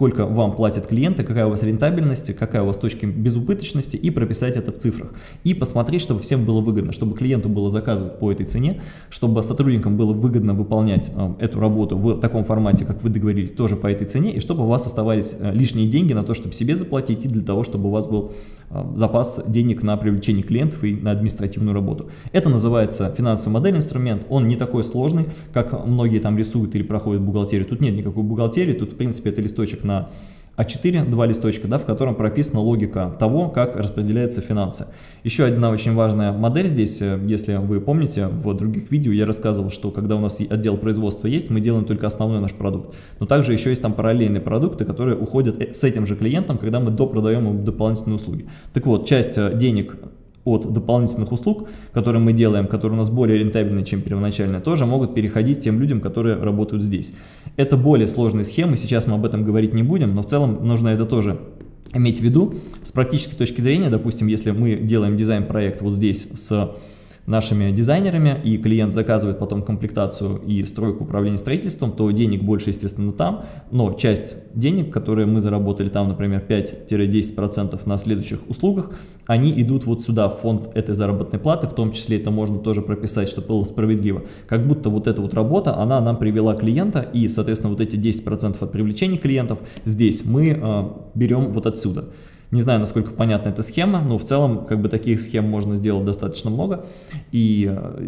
сколько вам платят клиенты, какая у вас рентабельность, какая у вас точка безубыточности, и прописать это в цифрах. И посмотреть, чтобы всем было выгодно, чтобы клиенту было заказывать по этой цене, чтобы сотрудникам было выгодно выполнять э, эту работу в таком формате, как вы договорились, тоже по этой цене, и чтобы у вас оставались э, лишние деньги на то, чтобы себе заплатить, и для того, чтобы у вас был э, запас денег на привлечение клиентов и на административную работу. Это называется финансовый модель инструмент. Он не такой сложный, как многие там рисуют или проходят бухгалтерию. Тут нет никакой бухгалтерии, тут в принципе это листочек на а четыре, два листочка, да, в котором прописана логика того, как распределяются финансы. Еще одна очень важная модель здесь, если вы помните, в других видео я рассказывал, что когда у нас отдел производства есть, мы делаем только основной наш продукт. Но также еще есть там параллельные продукты, которые уходят с этим же клиентом, когда мы допродаем ему дополнительные услуги. Так вот, часть денег от дополнительных услуг, которые мы делаем, которые у нас более рентабельны, чем первоначально, тоже могут переходить тем людям, которые работают здесь. Это более сложные схемы, сейчас мы об этом говорить не будем, но в целом нужно это тоже иметь в виду. С практической точки зрения, допустим, если мы делаем дизайн-проект вот здесь с нашими дизайнерами, и клиент заказывает потом комплектацию и стройку управления строительством, то денег больше, естественно, там, но часть денег, которые мы заработали там, например, пять-десять процентов на следующих услугах, они идут вот сюда, в фонд этой заработной платы, в том числе это можно тоже прописать, чтобы было справедливо, как будто вот эта вот работа, она нам привела клиента, и, соответственно, вот эти десять процентов от привлечения клиентов здесь мы э, берем вот отсюда. Не знаю, насколько понятна эта схема, но в целом как бы таких схем можно сделать достаточно много. И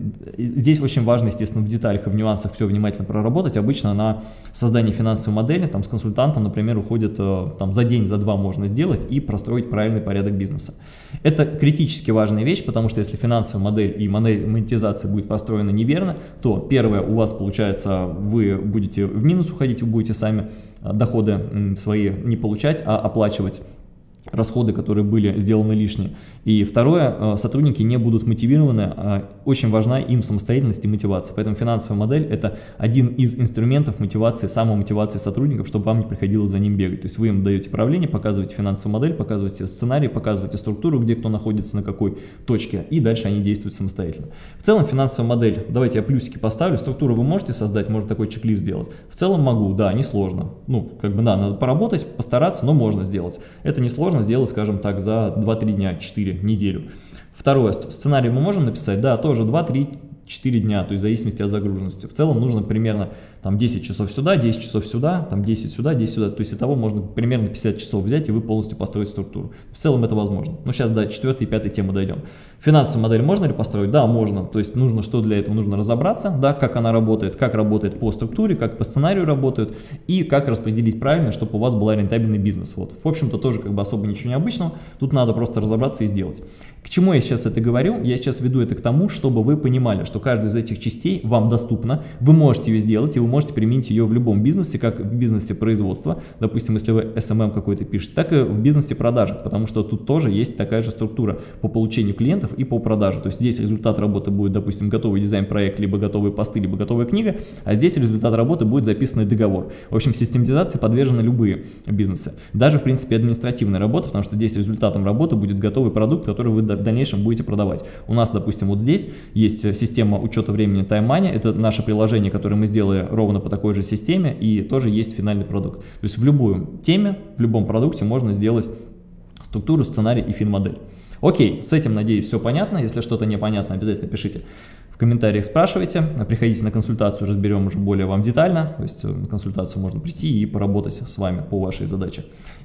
здесь очень важно, естественно, в деталях и в нюансах все внимательно проработать. Обычно на создание финансовой модели там, с консультантом, например, уходит там, за день, за два можно сделать и простроить правильный порядок бизнеса. Это критически важная вещь, потому что если финансовая модель и модель монетизации будет построена неверно, то первое, у вас получается, вы будете в минус уходить, вы будете сами доходы свои не получать, а оплачивать расходы, которые были сделаны лишние. И второе, сотрудники не будут мотивированы, очень важна им самостоятельность и мотивация. Поэтому финансовая модель – это один из инструментов мотивации, самомотивации сотрудников, чтобы вам не приходилось за ним бегать. То есть вы им даете правление, показываете финансовую модель, показываете сценарий, показываете структуру, где кто находится, на какой точке, и дальше они действуют самостоятельно. В целом финансовая модель, давайте я плюсики поставлю, структуру вы можете создать, можно такой чек-лист сделать. В целом могу, да, несложно. Ну, как бы да, надо поработать, постараться, но можно сделать. Это несложно сделать, скажем так, за два-три дня, четыре, неделю. Второе, сценарий мы можем написать, да, тоже два-три-четыре дня, то есть в зависимости от загруженности. В целом нужно примерно там десять часов сюда, десять часов сюда, там десять сюда, десять сюда, то есть итого можно примерно пятьдесят часов взять и вы полностью построить структуру. В целом это возможно. Но сейчас до четвертой и пятой темы дойдем. Финансовую модель можно ли построить? Да, можно. То есть нужно, что для этого? Нужно разобраться, да, как она работает, как работает по структуре, как по сценарию работают и как распределить правильно, чтобы у вас был рентабельный бизнес. Вот. В общем-то тоже как бы особо ничего необычного, тут надо просто разобраться и сделать. К чему я сейчас это говорю? Я сейчас веду это к тому, чтобы вы понимали, что каждая из этих частей вам доступна, вы можете ее сделать и вы можете применить ее в любом бизнесе, как в бизнесе производства, допустим, если вы эс эм эм какой-то пишете, так и в бизнесе продажи, потому что тут тоже есть такая же структура по получению клиентов и по продаже. То есть здесь результат работы будет, допустим, готовый дизайн-проект, либо готовые посты, либо готовая книга, а здесь результат работы будет записанный договор. В общем, систематизации подвержены любые бизнесы. Даже, в принципе, административная работа, потому что здесь результатом работы будет готовый продукт, который вы в дальнейшем будете продавать. У нас, допустим, вот здесь есть система учета времени Time Money, это наше приложение, которое мы сделали ровно по такой же системе, и тоже есть финальный продукт. То есть в любой теме, в любом продукте можно сделать структуру, сценарий и финмодель. Окей, с этим, надеюсь, все понятно. Если что-то непонятно, обязательно пишите в комментариях, спрашивайте. Приходите на консультацию, разберем уже более вам детально. То есть на консультацию можно прийти и поработать с вами по вашей задаче.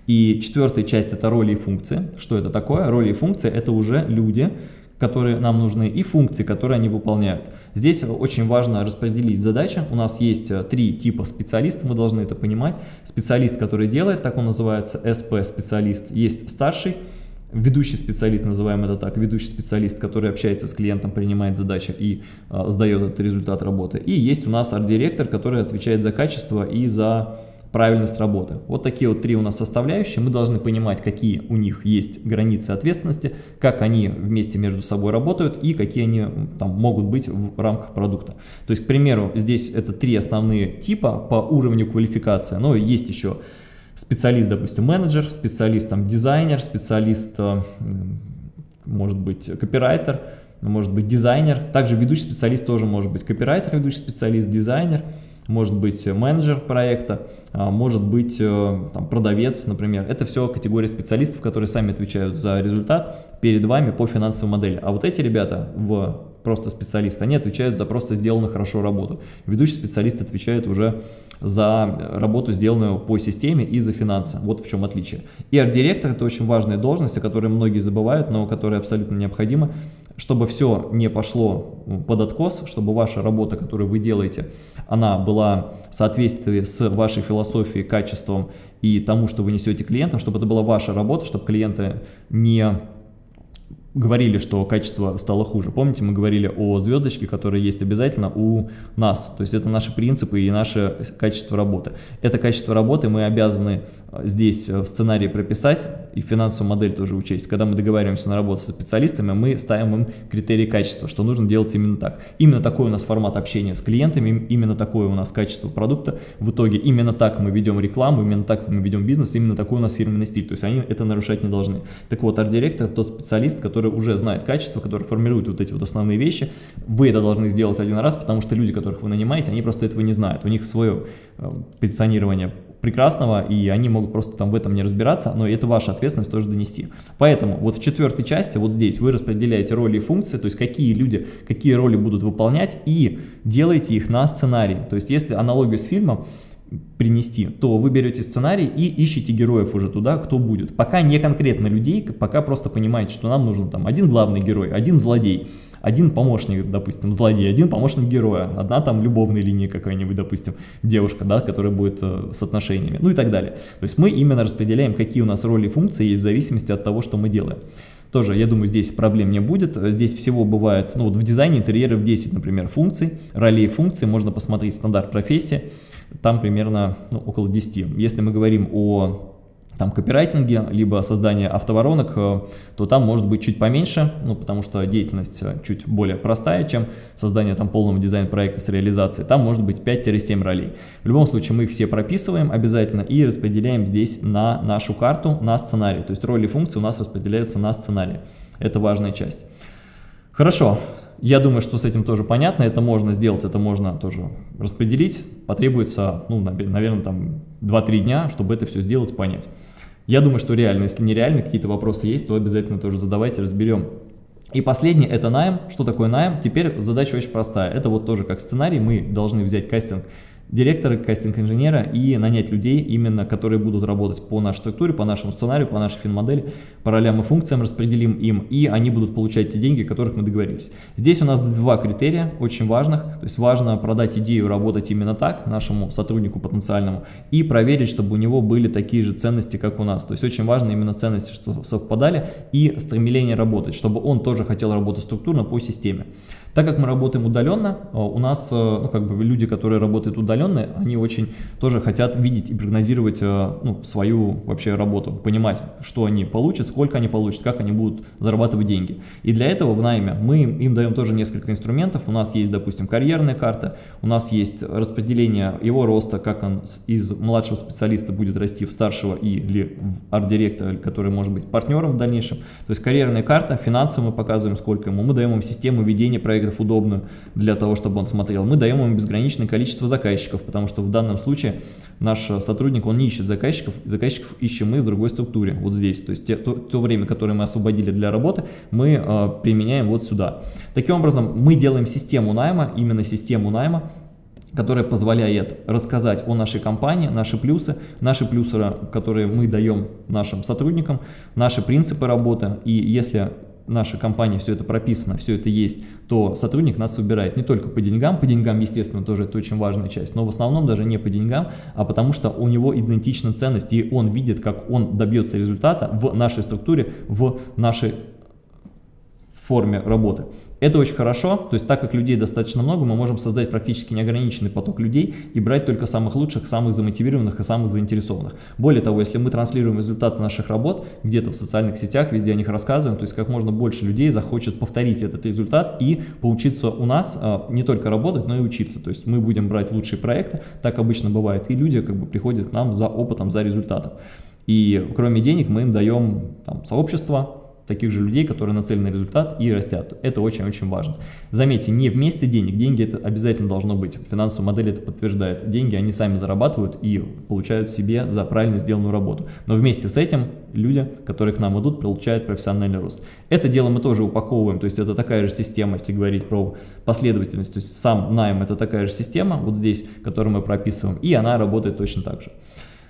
И четвертая часть – это роли и функции. Что это такое? Роли и функции – это уже люди, которые нам нужны, и функции, которые они выполняют. Здесь очень важно распределить задачи. У нас есть три типа специалистов, мы должны это понимать. Специалист, который делает, так он называется, эс пэ-специалист. Есть старший, ведущий специалист, называем это так, ведущий специалист, который общается с клиентом, принимает задачи и э, сдает этот результат работы. И есть у нас арт-директор, который отвечает за качество и за правильность работы. Вот такие вот три у нас составляющие. Мы должны понимать, какие у них есть границы ответственности, как они вместе между собой работают и какие они там могут быть в рамках продукта. То есть, к примеру, здесь это три основные типа по уровню квалификации, но есть еще специалист, допустим, менеджер, специалист, там, дизайнер, специалист, может быть, копирайтер, может быть, дизайнер. Также ведущий специалист тоже может быть копирайтер, ведущий специалист, дизайнер. может быть менеджер проекта, может быть там, продавец, например. Это все категория специалистов, которые сами отвечают за результат перед вами по финансовой модели. А вот эти ребята в просто специалисты, они отвечают за просто сделанную хорошо работу. Ведущий специалист отвечает уже за работу, сделанную по системе и за финансы. Вот в чем отличие. И арт-директор – это очень важная должность, о которой многие забывают, но которая абсолютно необходима, чтобы все не пошло под откос, чтобы ваша работа, которую вы делаете, она была в соответствии с вашей философией, качеством и тому, что вы несете клиентам, чтобы это была ваша работа, чтобы клиенты не говорили, что качество стало хуже. Помните, мы говорили о звездочке, которая есть обязательно у нас. То есть это наши принципы и наше качество работы. Это качество работы мы обязаны здесь в сценарии прописать и финансовую модель тоже учесть. Когда мы договариваемся на работу со специалистами, мы ставим им критерии качества, что нужно делать именно так. Именно такой у нас формат общения с клиентами, именно такое у нас качество продукта. В итоге именно так мы ведем рекламу, именно так мы ведем бизнес, именно такой у нас фирменный стиль. То есть они это нарушать не должны. Так вот, арт-директор – тот специалист, который который уже знает качество, который формирует вот эти вот основные вещи. Вы это должны сделать один раз, потому что люди, которых вы нанимаете, они просто этого не знают. У них свое э, позиционирование прекрасного, и они могут просто там в этом не разбираться, но это ваша ответственность тоже донести. Поэтому вот в четвертой части, вот здесь, вы распределяете роли и функции, то есть какие люди, какие роли будут выполнять, и делаете их на сценарий. То есть если аналогию с фильмом принести, то вы берете сценарий и ищете героев уже туда, кто будет. Пока не конкретно людей, пока просто понимаете, что нам нужен там один главный герой, один злодей, один помощник, допустим, злодей, один помощник героя, одна там любовная линия какая-нибудь, допустим, девушка, да, которая будет э, с отношениями, ну и так далее. То есть мы именно распределяем, какие у нас роли и функции, и в зависимости от того, что мы делаем. Тоже, я думаю, здесь проблем не будет. Здесь всего бывает, ну вот в дизайне интерьеров десять, например, функций, ролей функций, можно посмотреть стандарт профессии, там примерно ну, около десяти. Если мы говорим о там, копирайтинге, либо создании автоворонок, то там может быть чуть поменьше, ну, потому что деятельность чуть более простая, чем создание там, полного дизайн-проекта с реализацией. Там может быть пять-семь ролей. В любом случае мы их все прописываем обязательно и распределяем здесь на нашу карту, на сценарий. То есть роли и функции у нас распределяются на сценарий. Это важная часть. Хорошо. Я думаю, что с этим тоже понятно, это можно сделать, это можно тоже распределить. Потребуется, ну, наверное, там два-три дня, чтобы это все сделать, понять. Я думаю, что реально, если нереально, какие-то вопросы есть, то обязательно тоже задавайте, разберем. И последнее – это найм. Что такое найм? Теперь задача очень простая. Это вот тоже как сценарий, мы должны взять кастинг директора, кастинг-инженера и нанять людей, именно которые будут работать по нашей структуре, по нашему сценарию, по нашей финмодели, по ролям и функциям распределим им, и они будут получать те деньги, о которых мы договорились. Здесь у нас два критерия очень важных, то есть важно продать идею работать именно так нашему сотруднику потенциальному и проверить, чтобы у него были такие же ценности, как у нас. То есть очень важно именно ценности, что совпадали, и стремление работать, чтобы он тоже хотел работать структурно по системе. Так как мы работаем удаленно, у нас, ну, как бы люди, которые работают удаленно, они очень тоже хотят видеть и прогнозировать, ну, свою вообще работу, понимать, что они получат, сколько они получат, как они будут зарабатывать деньги. И для этого в найме мы им даем тоже несколько инструментов. У нас есть, допустим, карьерная карта, у нас есть распределение его роста, как он из младшего специалиста будет расти в старшего или в арт-директора, который может быть партнером в дальнейшем. То есть карьерная карта, финансы мы показываем, сколько ему, мы даем им систему ведения проекта удобную для того, чтобы он смотрел. Мы даем ему безграничное количество заказчиков, потому что в данном случае наш сотрудник, он не ищет заказчиков, заказчиков ищем мы в другой структуре, вот здесь. То есть те, то, то время, которое мы освободили для работы, мы э, применяем вот сюда. Таким образом, мы делаем систему найма, именно систему найма, которая позволяет рассказать о нашей компании, наши плюсы, наши плюсы, которые мы даем нашим сотрудникам, наши принципы работы. И если наша компания, все это прописано, все это есть, то сотрудник нас выбирает не только по деньгам, по деньгам, естественно, тоже это очень важная часть, но в основном даже не по деньгам, а потому что у него идентична ценность, и он видит, как он добьется результата в нашей структуре, в нашей форме работы. Это очень хорошо, то есть так как людей достаточно много, мы можем создать практически неограниченный поток людей и брать только самых лучших, самых замотивированных и самых заинтересованных. Более того, если мы транслируем результаты наших работ где-то в социальных сетях, везде о них рассказываем, то есть как можно больше людей захочет повторить этот результат и поучиться у нас не только работать, но и учиться. То есть мы будем брать лучшие проекты, так обычно бывает, и люди как бы приходят к нам за опытом, за результатом. И кроме денег мы им даем там, сообщество, таких же людей, которые нацелены на результат и растят. Это очень-очень важно. Заметьте, не вместо денег. Деньги это обязательно должно быть. Финансовая модель это подтверждает. Деньги они сами зарабатывают и получают себе за правильно сделанную работу. Но вместе с этим люди, которые к нам идут, получают профессиональный рост. Это дело мы тоже упаковываем. То есть это такая же система, если говорить про последовательность. То есть сам найм это такая же система, вот здесь, которую мы прописываем. И она работает точно так же.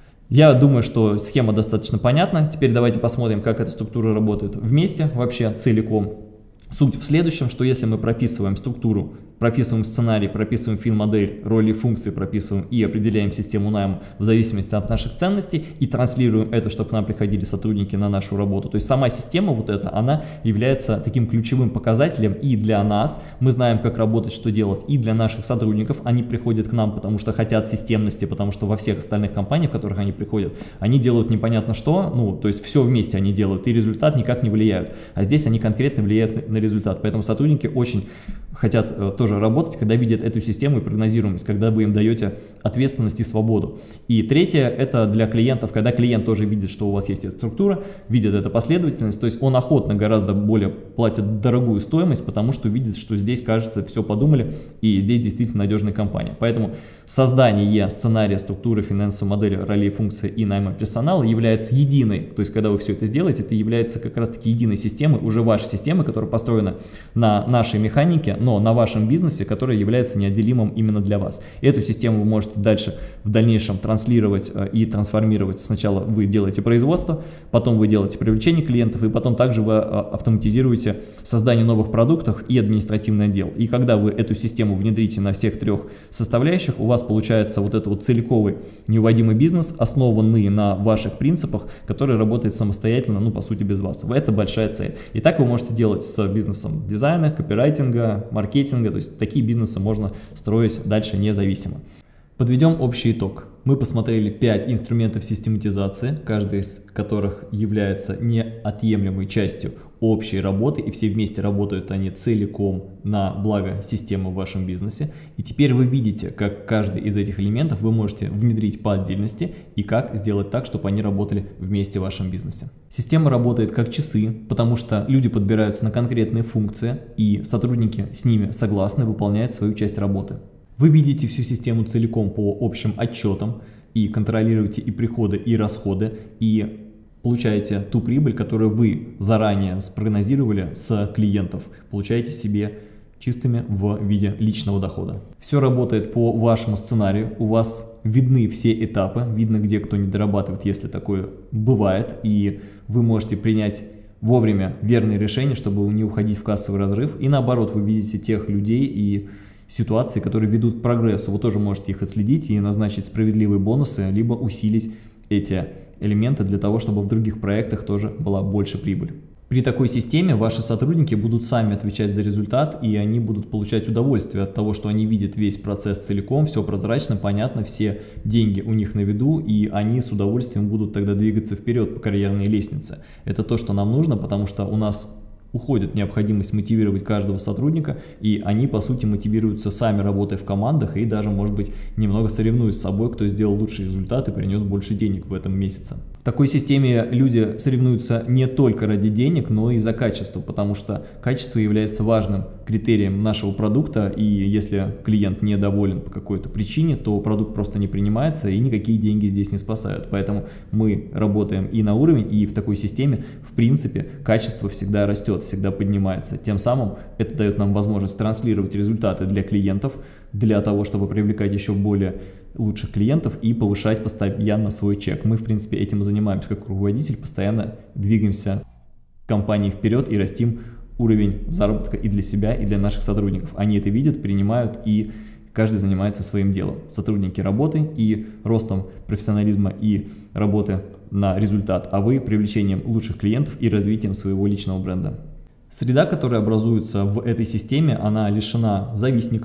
Я думаю, что схема достаточно понятна. Теперь давайте посмотрим, как эта структура работает вместе, вообще целиком. Суть в следующем, что если мы прописываем структуру, прописываем сценарий, прописываем фин-модель, роли и функции прописываем и определяем систему найма в зависимости от наших ценностей и транслируем это, чтобы к нам приходили сотрудники на нашу работу. То есть сама система вот эта, она является таким ключевым показателем и для нас. Мы знаем, как работать, что делать, и для наших сотрудников. Они приходят к нам, потому что хотят системности, потому что во всех остальных компаниях, в которых они приходят, они делают непонятно что, ну, то есть все вместе они делают, и результат никак не влияют. А здесь они конкретно влияют на результат. Поэтому сотрудники очень хотят э, тоже работать, когда видят эту систему и прогнозируемость, когда вы им даете ответственность и свободу. И третье, это для клиентов, когда клиент тоже видит, что у вас есть эта структура, видит эту последовательность, то есть он охотно гораздо более платит дорогую стоимость, потому что видит, что здесь, кажется, все подумали, и здесь действительно надежная компания. Поэтому создание сценария, структуры, финансовой модели, ролей, функций и найма персонала является единой, то есть когда вы все это сделаете, это является как раз-таки единой системой, уже вашей системой, которая построена на нашей механике, но на вашем бизнесе, который является неотделимым именно для вас. Эту систему вы можете дальше в дальнейшем транслировать э, и трансформировать. Сначала вы делаете производство, потом вы делаете привлечение клиентов, и потом также вы э, автоматизируете создание новых продуктов и административный отдел. И когда вы эту систему внедрите на всех трех составляющих, у вас получается вот этот вот целиковый неуводимый бизнес, основанный на ваших принципах, который работает самостоятельно, ну по сути без вас. Это большая цель. И так вы можете делать с бизнесом дизайна, копирайтинга, маркетинга, то есть такие бизнесы можно строить дальше независимо. Подведем общий итог. Мы посмотрели пять инструментов систематизации, каждый из которых является неотъемлемой частью общей работы, и все вместе работают они целиком на благо системы в вашем бизнесе. И теперь вы видите, как каждый из этих элементов вы можете внедрить по отдельности и как сделать так, чтобы они работали вместе в вашем бизнесе. Система работает как часы, потому что люди подбираются на конкретные функции, и сотрудники с ними согласны выполнять свою часть работы. Вы видите всю систему целиком по общим отчетам и контролируете и приходы, и расходы, и получаете ту прибыль, которую вы заранее спрогнозировали с клиентов, получаете себе чистыми в виде личного дохода. Все работает по вашему сценарию, у вас видны все этапы, видно, где кто не дорабатывает, если такое бывает, и вы можете принять вовремя верные решения, чтобы не уходить в кассовый разрыв, и наоборот, вы видите тех людей и ситуации, которые ведут к прогрессу. Вы тоже можете их отследить и назначить справедливые бонусы, либо усилить эти элементы для того, чтобы в других проектах тоже была больше прибыль. При такой системе ваши сотрудники будут сами отвечать за результат, и они будут получать удовольствие от того, что они видят весь процесс целиком, все прозрачно, понятно, все деньги у них на виду, и они с удовольствием будут тогда двигаться вперед по карьерной лестнице. Это то, что нам нужно, потому что у нас уходит необходимость мотивировать каждого сотрудника, и они, по сути, мотивируются сами, работая в командах, и даже, может быть, немного соревнуясь с собой, кто сделал лучший результат и принес больше денег в этом месяце. В такой системе люди соревнуются не только ради денег, но и за качество, потому что качество является важным критерием нашего продукта, и если клиент недоволен по какой-то причине, то продукт просто не принимается, и никакие деньги здесь не спасают. Поэтому мы работаем и на уровень, и в такой системе, в принципе, качество всегда растет, всегда поднимается. Тем самым это дает нам возможность транслировать результаты для клиентов, для того, чтобы привлекать еще более лучших клиентов и повышать постоянно свой чек. Мы, в принципе, этим и занимаемся как руководитель, постоянно двигаемся компании вперед и растим уровень заработка и для себя, и для наших сотрудников. Они это видят, принимают, и каждый занимается своим делом. Сотрудники работы и ростом профессионализма и работы на результат, а вы привлечением лучших клиентов и развитием своего личного бренда. Среда, которая образуется в этой системе, она лишена завистников,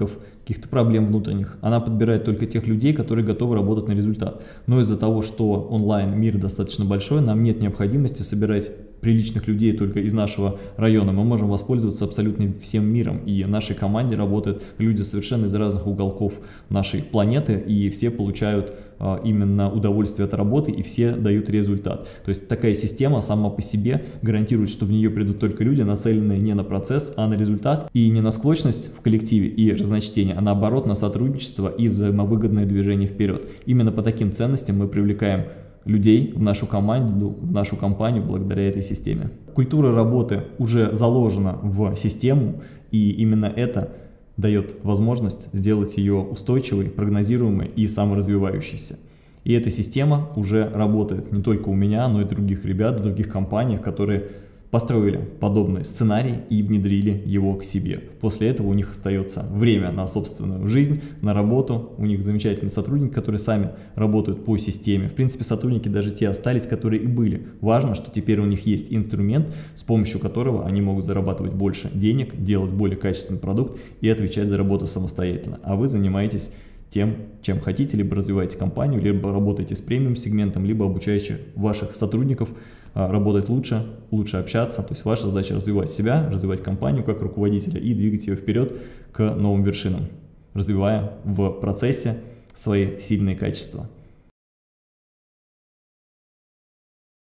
каких-то проблем внутренних. Она подбирает только тех людей, которые готовы работать на результат. Но из-за того, что онлайн мир достаточно большой, нам нет необходимости собирать приличных людей только из нашего района. Мы можем воспользоваться абсолютно всем миром. И в нашей команде работают люди совершенно из разных уголков нашей планеты, и все получают а, именно удовольствие от работы, и все дают результат. То есть такая система сама по себе гарантирует, что в нее придут только люди, нацеленные не на процесс, а на результат, и не на склочность в коллективе и разночтение, а наоборот на сотрудничество и взаимовыгодное движение вперед. Именно по таким ценностям мы привлекаем людей в нашу команду, в нашу компанию благодаря этой системе. Культура работы уже заложена в систему, и именно это дает возможность сделать ее устойчивой, прогнозируемой и саморазвивающейся. И эта система уже работает не только у меня, но и других ребят в других компаниях, которые построили подобный сценарий и внедрили его к себе. После этого у них остается время на собственную жизнь, на работу. У них замечательные сотрудники, которые сами работают по системе. В принципе, сотрудники даже те остались, которые и были. Важно, что теперь у них есть инструмент, с помощью которого они могут зарабатывать больше денег, делать более качественный продукт и отвечать за работу самостоятельно. А вы занимаетесь тем, чем хотите, либо развиваете компанию, либо работаете с премиум-сегментом, либо обучаете ваших сотрудников а, работать лучше, лучше общаться. То есть ваша задача развивать себя, развивать компанию как руководителя и двигать ее вперед к новым вершинам, развивая в процессе свои сильные качества.